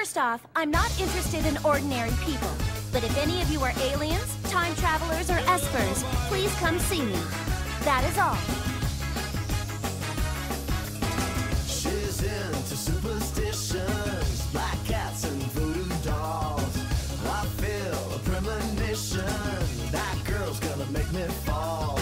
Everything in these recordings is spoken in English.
First off, I'm not interested in ordinary people. But if any of you are aliens, time travelers, or espers, please come see me. That is all. She's into superstitions, black cats and voodoo dolls. I feel a premonition, that girl's gonna make me fall.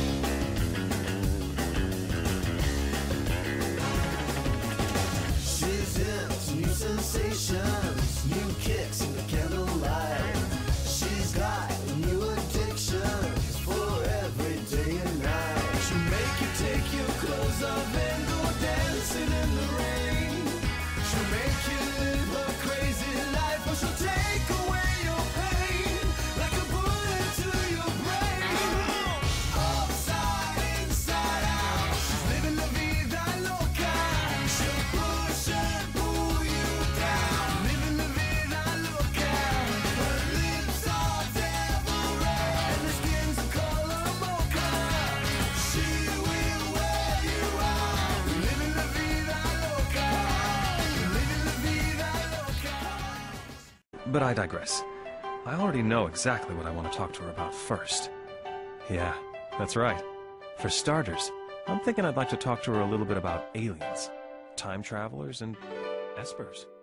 She's into new sensations, new kicks in the candlelight. She's got new addictions for every day and night. She'll make you take your clothes off and go dancing in the rain. She'll make you live a crazy life, or she'll take away your pain like a bullet to your brain. Upside, inside out, she's living la vida loca. She'll push and pull you down, living la vida loca. Her lips are devil red and her skin's a color mocha. She will wear you out, living la vida loca, living la vida loca. But I digress. I already know exactly what I want to talk to her about first. Yeah, that's right. For starters, I'm thinking I'd like to talk to her a little bit about aliens, time travelers, and espers.